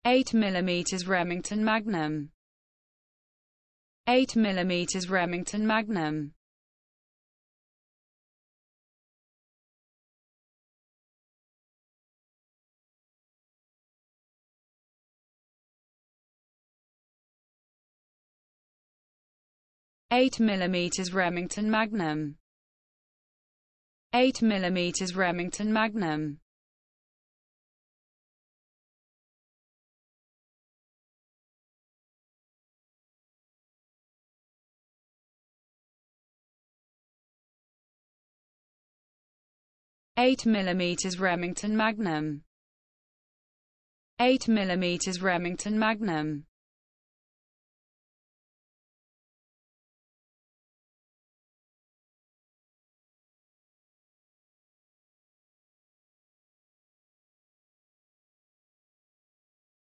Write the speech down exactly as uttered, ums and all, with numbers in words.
eight millimeter Remington Magnum, eight millimeter Remington Magnum, eight millimeter Remington Magnum, eight millimeter Remington Magnum, eight millimeter Remington Magnum, eight millimeter Remington Magnum.